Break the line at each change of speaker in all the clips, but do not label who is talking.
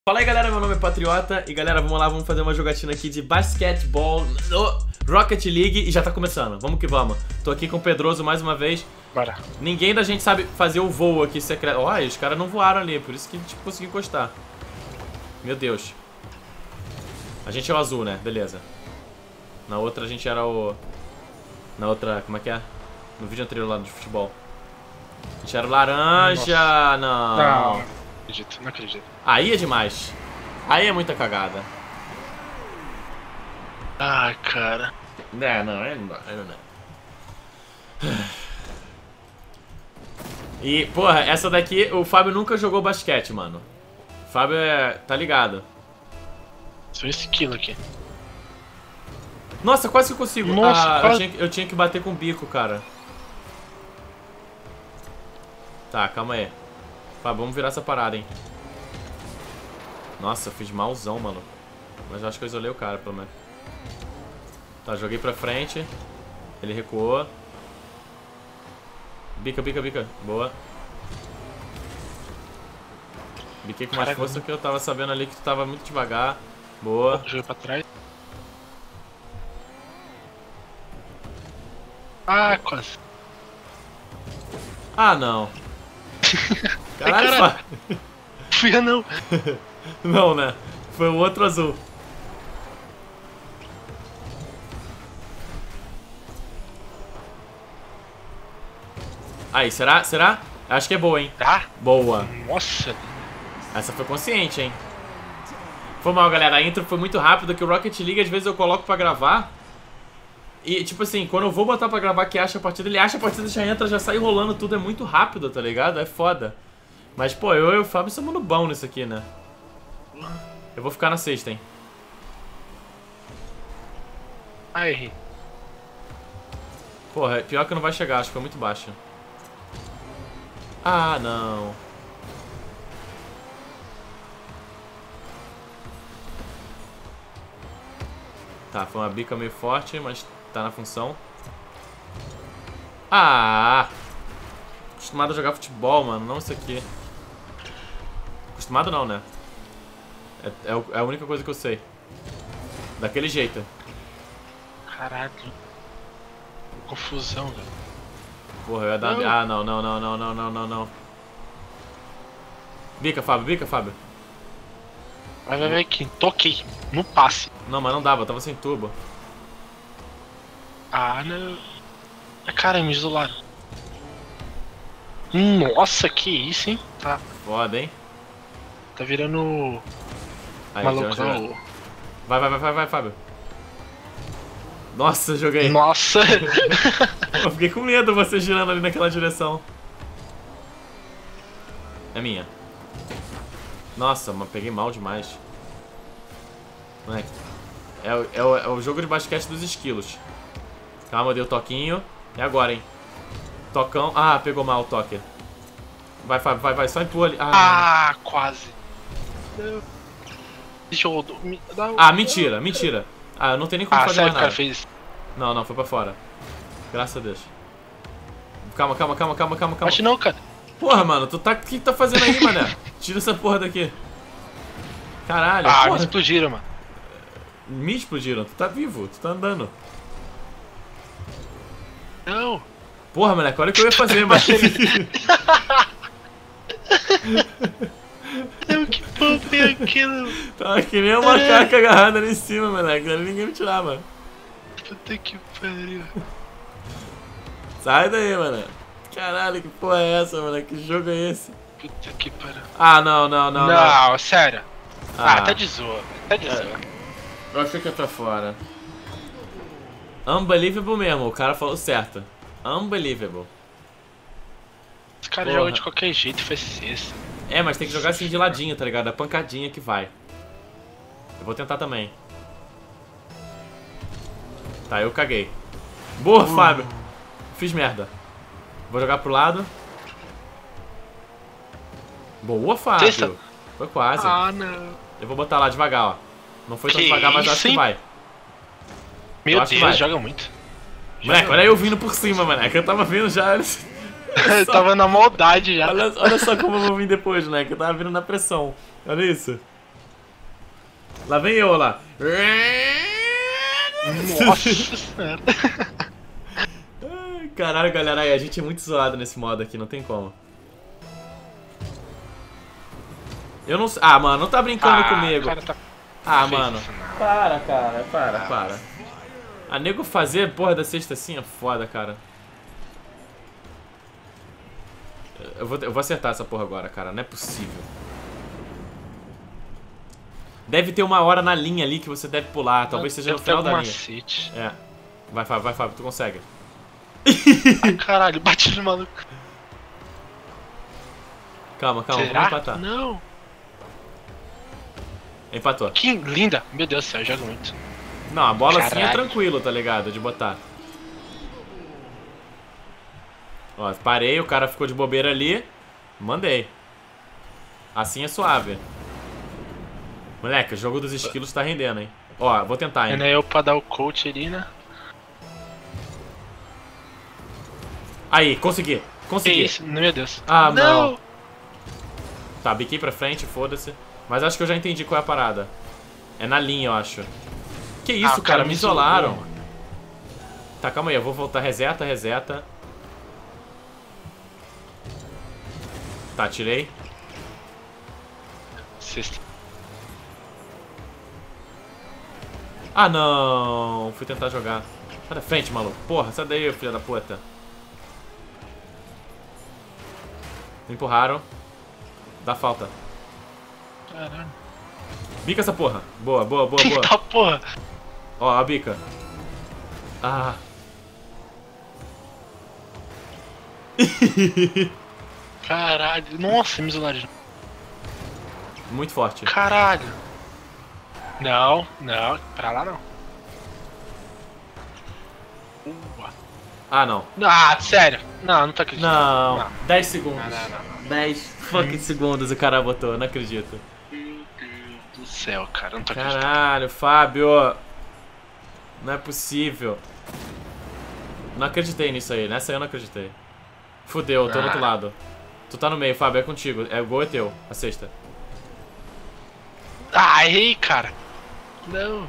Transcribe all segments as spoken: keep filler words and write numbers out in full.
Fala aí galera, meu nome é Patriota e galera, vamos lá, vamos fazer uma jogatina aqui de basquetebol no Rocket League e já tá começando, vamos que vamos. Tô aqui com o Pedroso mais uma vez.
Bora.
Ninguém da gente sabe fazer o voo aqui secreto. Olha, os caras não voaram ali, por isso que a gente conseguiu encostar. Meu Deus. A gente é o azul, né? Beleza. Na outra a gente era o... Na outra, como é que é? No vídeo anterior lá de futebol. A gente era o laranja.
Nossa.
Não.
Não. Acredito, não acredito.
Aí é demais. Aí é muita cagada.
Ai, cara.
É, não, é não dá, é não dá. E, porra, essa daqui, o Fábio nunca jogou basquete, mano. O Fábio é... tá ligado.
Só esse quilo aqui.
Nossa, quase que eu consigo.
Nossa,
ah,
quase...
eu, tinha, eu tinha que bater com o bico, cara. Tá, calma aí. Fábio, vamos virar essa parada, hein. Nossa, eu fiz malzão, mano. Mas eu acho que eu isolei o cara, pelo menos. Tá, joguei pra frente. Ele recuou. Bica, bica, bica. Boa. Biquei com mais
Caraca,
força que eu tava sabendo ali que tu tava muito devagar. Boa.
Joguei pra trás. Ah, quase.
Ah, não. Caralho,
Ai,
Fábio.
Fui eu não.
Não, né? Foi o outro azul. Aí, será? Será? Acho que é boa, hein?
Tá?
Boa.
Nossa.
Essa foi consciente, hein? Foi mal, galera. A intro foi muito rápida, que o Rocket League às vezes eu coloco pra gravar. E, tipo assim, quando eu vou botar pra gravar que acha a partida, ele acha a partida, já entra, já sai rolando tudo. É muito rápido, tá ligado? É foda. Mas, pô, eu e o Fábio somos no bom nisso aqui, né? Eu vou ficar na sexta, hein?
Ah, errei.
Porra, pior que não vai chegar, acho que foi muito baixo. Ah, não. Tá, foi uma bica meio forte, mas tá na função. Ah! Acostumado a jogar futebol, mano, não isso aqui. Acostumado não, né? É, é, é a única coisa que eu sei. Daquele jeito.
Caralho. Confusão, velho.
Porra, eu ia dar...
Não.
Ah, não, não, não, não, não, não, não, não. Bica, Fábio, bica, Fábio.
Vai, vai, vai aqui. Toquei. No passe.
Não, mas não dava, eu tava sem turbo.
Ah, não. Ah, cara, me isolaram. Nossa, que isso, hein? Tá,
Foda, hein?
tá virando
Aí, já- já-
malucão.
Vai, vai, vai, vai, vai, Fábio. Nossa, joguei.
Nossa.
Eu fiquei com medo você girando ali naquela direção. É minha. Nossa, mas peguei mal demais. Moleque. É, o- é, o- é o jogo de basquete dos esquilos. Calma, deu toquinho. É agora, hein. Tocão. Ah, pegou mal o toque. Vai, Fábio, vai, vai. Só empurra ali. Ah,
Ah, quase. Não. Deixa eu... me dá o-
ah mentira, mentira. Ah, eu não tem nem como
Ah,
fazer
sério
mais
que o cara
nada.
fez isso?
Não, não, foi pra fora. Graças a Deus. Calma, calma, calma, calma, calma, calma.
Acho que não, cara.
Porra, mano, tu tá... O que tu tá fazendo aí, mané? Tira essa porra daqui. Caralho,
Ah, me
porra.
explodiram, mano.
Me explodiram. Tu tá vivo, tu tá andando.
Não.
Porra, moleque, olha o que eu ia fazer, mas...
Não, que porra é aquilo?
Tava que nem uma macaca agarrada ali em cima, moleque. Ali ninguém me tirava.
Puta que pariu.
Sai daí, mano. Caralho, que porra é essa, moleque? Que jogo é esse?
Puta que pariu.
Ah, não, não, não,
Não,
não.
sério. Ah, tá de zoa, velho. Tá de
É.
zoa.
Eu achei que eu tô fora. Unbelievable mesmo, o cara falou certo. Unbelievable.
Os caras
Porra.
jogam de qualquer jeito e faz cesta.
É, mas tem que jogar assim de ladinho, tá ligado? A pancadinha que vai. Eu vou tentar também. Tá, eu caguei. Boa,
Uh.
Fábio. Fiz merda. Vou jogar pro lado. Boa, Fábio.
Testa.
Foi quase.
Ah, não.
Eu vou botar lá devagar, ó. Não foi tão
Que
devagar, mas
isso,
acho que
hein?
vai.
Meu
acho que
Deus,
vai.
joga muito.
Moleque, olha eu vindo por cima, moleque. Eu tava vindo já.
Eu tava na maldade já.
Olha, olha só como eu vou vir depois, né? Que eu tava vindo na pressão. Olha isso. Lá vem eu, lá.
Nossa senhora.
Caralho, galera, aí, a gente é muito zoado nesse modo aqui, não tem como. Eu não sei. Ah, mano, não tá brincando
ah,
comigo.
Cara tá...
Ah, mano. Para, cara, para, para. A nego fazer porra da cesta assim é foda, cara. Eu vou, eu vou acertar essa porra agora, cara. Não é possível. Deve ter uma hora na linha ali que você deve pular. Talvez seja no final da linha.
Macete.
É. Vai, Fábio, vai, Fábio, tu consegue.
Ai, caralho, bati no maluco.
Calma, calma,
Será?
vamos empatar.
Não.
Empatou.
Que linda. Meu Deus do céu, eu jogo muito.
Não, a bola
Caralho.
assim é tranquilo, tá ligado? De botar. Ó, parei, o cara ficou de bobeira ali. Mandei. Assim é suave. Moleque, o jogo dos esquilos tá rendendo, hein? Ó, vou tentar, hein?
Ainda é eu pra dar o coach ali, né?
Aí, consegui.
Que
Consegui.
isso? Meu Deus.
Ah,
não.
não. Tá, biquei pra frente, foda-se. Mas acho que eu já entendi qual é a parada. É na linha, eu acho. Que isso,
Ah,
cara,
cara,
me
me
isolaram.
isolou.
Tá, calma aí, eu vou voltar. Reseta, reseta. Tá, tirei.
Sexta.
Ah, não. Fui tentar jogar. Sai da frente, maluco. Porra, sai daí, filha da puta. Me empurraram. Dá falta.
Caralho.
Bica essa porra. Boa, boa, boa, boa.
Eita porra.
Ó, a bica. Ah.
Caralho. Nossa, me isolaram.
Muito forte.
Caralho. Não, não. Pra lá não. Uau.
Ah, não.
Ah, sério. Não, não tô acreditando.
Não.
Não.
dez segundos.
Não, não, não.
dez fucking segundos o cara botou, não acredito.
Meu Deus do céu, cara. Não tô acreditando.
Caralho, Fábio. Não é possível. Não acreditei nisso aí. Nessa aí eu não acreditei. Fudeu, tô do outro lado. Tu tá no meio, Fábio, é contigo. É, o gol é teu, a sexta.
Ah, errei, cara. Não.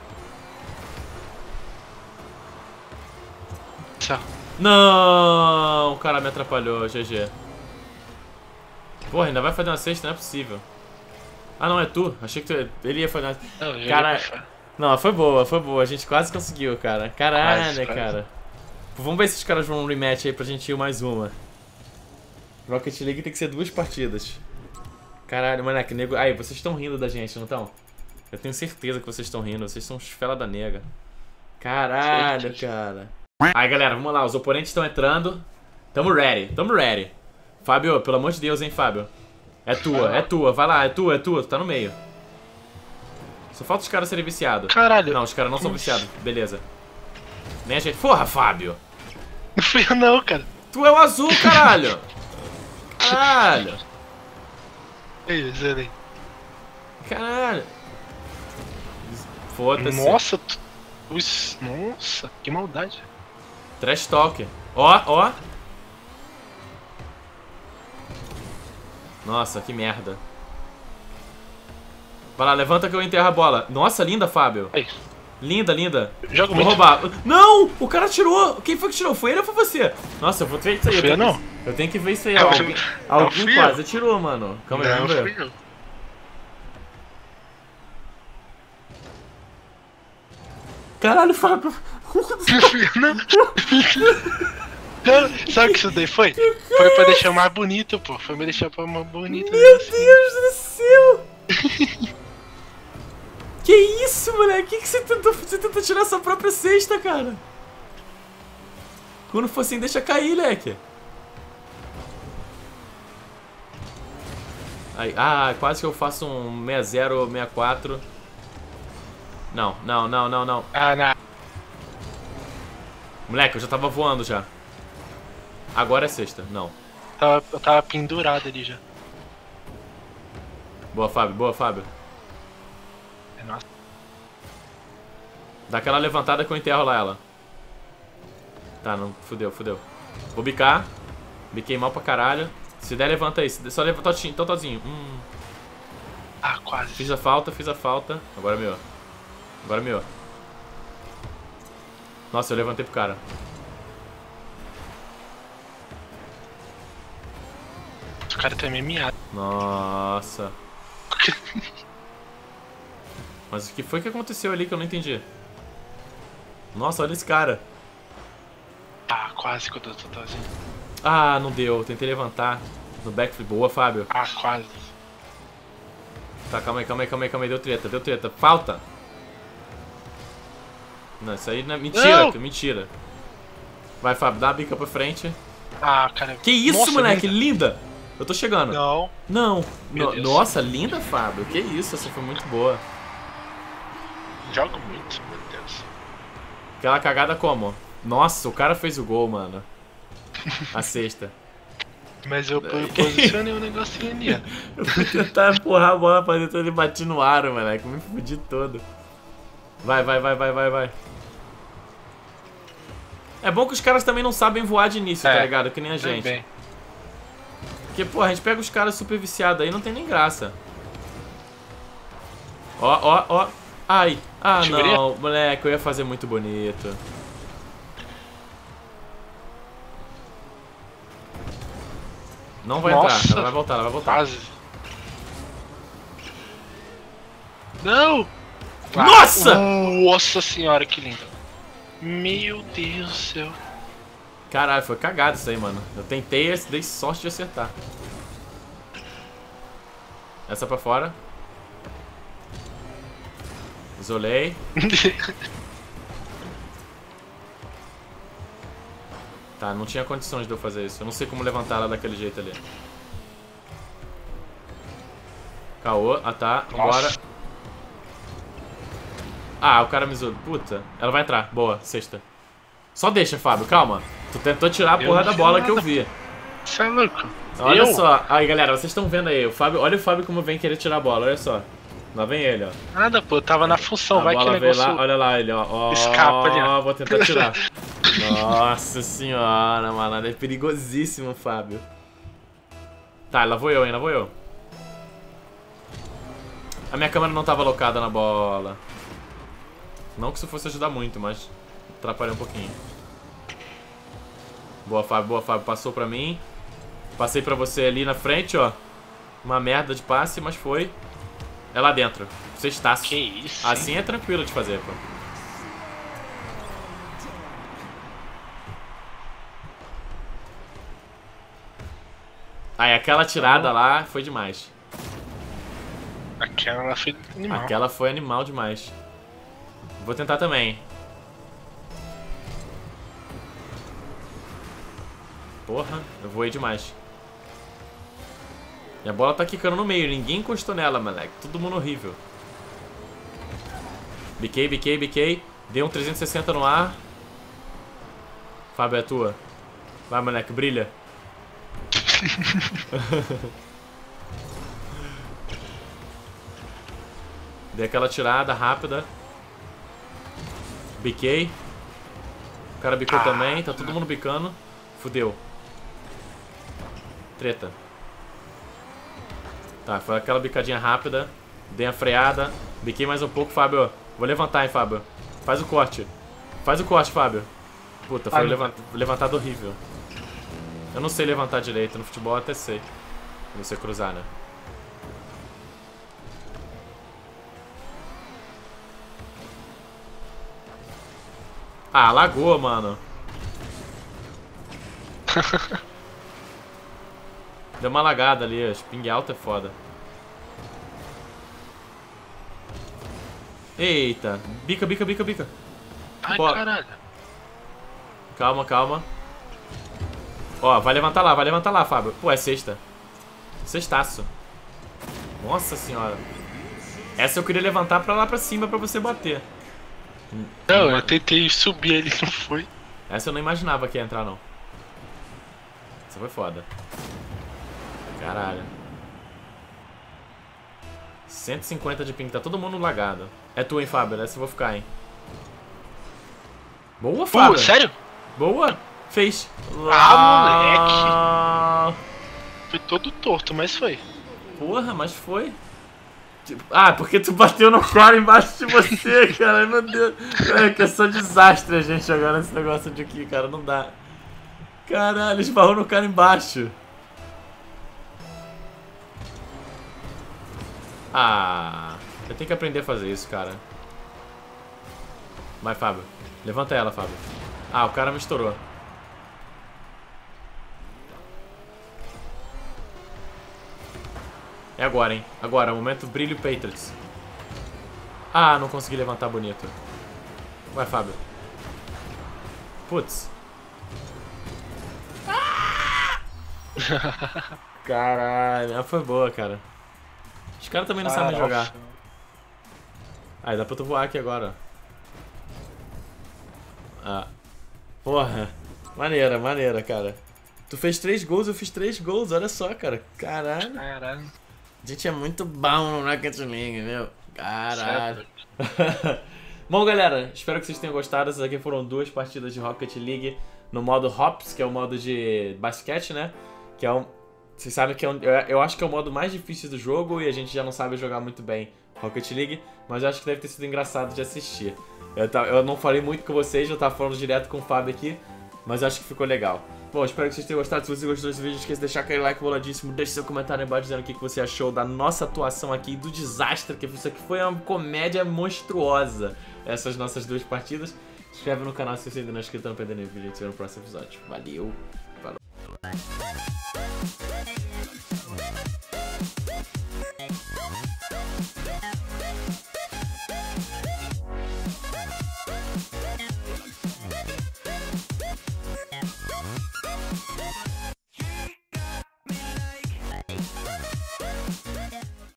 Tchau.
Não, o cara me atrapalhou, G G. Porra, ainda vai fazer uma sexta, não é possível. Ah, não, é tu. Achei que tu, ele ia fazer uma...
Não, eu
Cara,
ia...
não, foi boa, foi boa. A gente quase conseguiu, cara. Caralho,
Quase, quase.
cara. Vamos ver se os caras vão um rematch aí pra gente ir mais uma. Rocket League tem que ser duas partidas. Caralho, moleque, nego... Aí, vocês estão rindo da gente, não estão? Eu tenho certeza que vocês estão rindo. Vocês são os fela da nega. Caralho, cara. Aí, galera, vamos lá. Os oponentes estão entrando. Tamo ready, tamo ready. Fábio, pelo amor de Deus, hein, Fábio. É tua, é tua. Vai lá, é tua, é tua. Tu tá no meio. Só falta os caras serem viciados.
Caralho.
Não, os caras não são viciados. Beleza. Nem a gente. Porra, Fábio.
Não fui eu não, cara.
Tu é o azul, caralho. Caralho.
Ei, zerei.
Caralho. Foda-se.
Nossa, tu... Ux, nossa, que maldade.
Trash talk. Ó, ó. Nossa, que merda. Vai lá, levanta que eu enterro a bola. Nossa, linda, Fábio.
Aí.
Linda, linda.
Jogo
Vou
muito.
roubar. Não! O cara tirou. Quem foi que tirou? Foi ele ou foi você? Nossa, eu vou ver isso aí.
Não fui eu, não.
Eu tenho que ver isso aí.
Eu
Alguém,
fui-
alguém
fui
quase
eu.
tirou, mano. Calma aí,
Não,
vamos ver.
fui eu.
Caralho, Fábio.
Não fui eu, não. Não, sabe o que isso daí foi? Foi pra deixar mais bonito, pô. Foi pra deixar pra mais bonito.
Meu
assim.
Deus do céu! Que isso, moleque? Que que você tentou, você tentou tirar sua própria cesta, cara? Quando for assim, deixa cair, leque. Aí, ah, quase que eu faço um sessenta zero, sessenta e quatro. Não, não, não, não, não.
Ah, não.
Moleque, eu já tava voando já. Agora é sexta, não.
Tava, eu tava pendurado ali já.
Boa, Fábio, boa, Fábio.
É, nossa.
Dá aquela levantada que eu enterro lá ela. Tá, não, fudeu, fudeu. Vou bicar. Biquei mal pra caralho. Se der, levanta aí. Se der, só levanta totinho, totozinho. Hum.
Ah, quase.
Fiz a falta, fiz a falta. Agora é meu. Agora é meu. Nossa, eu levantei pro cara.
O cara tá meio miado.
Nossa. Mas o que foi que aconteceu ali que eu não entendi? Nossa, olha esse cara.
Ah, quase que eu tô totalzinho.
Ah, não deu. Tentei levantar no backflip. Boa, Fábio.
Ah, quase.
Tá, calma aí, calma aí, calma aí, calma aí. Deu treta, deu treta. Falta. Não, isso aí não é... Mentira,
Não!
mentira. Vai, Fábio, dá a bica pra frente.
Ah, cara.
Que isso,
Nossa,
moleque,
linda.
linda. Eu tô chegando.
Não.
Não.
Meu
No-
Deus.
Nossa, linda, Fábio. Que isso, essa foi muito boa.
Joga muito, meu Deus.
Aquela cagada como? Nossa, o cara fez o gol, mano. A sexta.
Mas eu po- posicionei o negocinho ali, ó.
Eu fui tentar empurrar a bola pra dentro, ele bati no aro, moleque. Me fudi todo. Vai, vai, vai, vai, vai, vai. É bom que os caras também não sabem voar de início,
É,
tá ligado? Que nem a gente.
Bem.
Porque, pô, a gente pega os caras super viciados aí, não tem nem graça. Ó, ó, ó. Ai. Ah,
Chuveria?
não, moleque, eu ia fazer muito bonito. Não vai
Nossa.
entrar, ela vai voltar, ela vai voltar.
Quase. Não!
Nossa!
Nossa senhora, que lindo. Meu Deus do céu.
Caralho, foi cagado isso aí, mano. Eu tentei, dei sorte de acertar. Essa pra fora. Isolei. Tá, não tinha condições de eu fazer isso. Eu não sei como levantar ela daquele jeito ali. Caô. Ah, tá. Vambora.
Nossa.
Ah, o cara me isolou. Puta. Ela vai entrar. Boa. Sexta. Só deixa, Fábio. Calma. Tu tentou tirar a
Eu
porra
não
da
fiz
bola
nada.
que eu vi.
Você é louco?
Olha
Eu?
só. Aí, galera, vocês estão vendo aí. O Fábio, olha o Fábio como vem querer tirar a bola. Olha só. Lá vem ele, ó.
Nada, pô. Eu tava na função.
A
Vai que
bola
o
veio
negócio...
lá. Olha lá ele, ó. Ó,
escapa ali, ó.
Vou tentar tirar. Nossa senhora, mano. É perigosíssimo, Fábio. Tá, lá vou eu, hein. Lá vou eu. A minha câmera não tava alocada na bola. Não que isso fosse ajudar muito, mas atrapalhou um pouquinho. Boa, Fábio, boa, Fábio. Passou pra mim. Passei pra você ali na frente, ó. Uma merda de passe, mas foi. É lá dentro. Você está.
Que isso,
Assim
hein?
é tranquilo de fazer, pô. Aí, aquela tirada lá foi demais.
Aquela ela foi animal.
Aquela foi animal demais. Vou tentar também. Porra, eu voei demais. E a bola tá quicando no meio, ninguém encostou nela, moleque. Todo mundo horrível. Biquei, biquei, biquei. Dei um trezentos e sessenta no ar. Fábio, é tua. Vai, moleque, brilha. Dei aquela tirada rápida. Biquei. O cara bicou
Ah,
também, tá todo mundo bicando. Fudeu. Treta. Tá, foi aquela bicadinha rápida. Dei a freada. Biquei mais um pouco, Fábio. Vou levantar, hein, Fábio. Faz o corte. Faz o corte, Fábio. Puta, foi
Ai,
levant... levantado horrível. Eu não sei levantar direito. No futebol eu até sei. Você cruzar, né? Ah, lagou, mano. Deu uma lagada ali. Ping alto é foda. Eita. Bica, bica, bica, bica.
Ai,
Pô.
caralho.
Calma, calma. Ó, vai levantar lá, vai levantar lá, Fábio. Pô, é sexta. Sextaço. Nossa senhora. Essa eu queria levantar pra lá pra cima pra você bater.
Não, eu tentei subir ele, não foi.
Essa eu não imaginava que ia entrar, não. Essa foi foda. Caralho. cento e cinquenta de ping, tá todo mundo lagado. É tu, hein, Fábio? Essa eu vou ficar, hein. Boa, Fábio.
Pô, sério?
Boa. Fez.
Ah, moleque. Foi todo torto, mas foi.
Porra, mas foi. Ah, porque tu bateu no cara embaixo de você, cara. Meu Deus. É que é só desastre a gente jogar nesse negócio de aqui, cara. Não dá. Caralho, esbarrou no cara embaixo. Ah, eu tenho que aprender a fazer isso, cara. Vai, Fábio. Levanta ela, Fábio. Ah, o cara me estourou. É agora, hein? Agora, momento brilho Patriots. Ah, não consegui levantar bonito. Vai, Fábio. Putz. Ah! Caralho, foi boa, cara. Os caras também não
Caraca.
sabem jogar. Aí, dá pra tu voar aqui agora. Ah. Porra. Maneira, maneira, cara. Tu fez três gols, eu fiz três gols. Olha só, cara. Caralho.
Caralho.
A gente é muito bom no Rocket League, meu. Caralho. Bom, galera, espero que vocês tenham gostado. Essas aqui foram duas partidas de Rocket League no modo Hops, que é o modo de basquete, né? Que é um... Vocês sabem que é um... eu acho que é o modo mais difícil do jogo e a gente já não sabe jogar muito bem Rocket League, mas eu acho que deve ter sido engraçado de assistir. Eu, tá... eu não falei muito com vocês, eu tava falando direto com o Fábio aqui, mas eu acho que ficou legal. Bom, espero que vocês tenham gostado. Se você gostou desse vídeo, não esqueça de deixar aquele like boladíssimo. Deixe seu comentário aí embaixo dizendo o que você achou da nossa atuação aqui, do desastre, que isso aqui foi uma comédia monstruosa. Essas nossas duas partidas. Se inscreve no canal se você ainda não é inscrito para não perder nenhum vídeo. A gente se vê no próximo episódio. Valeu! Falou!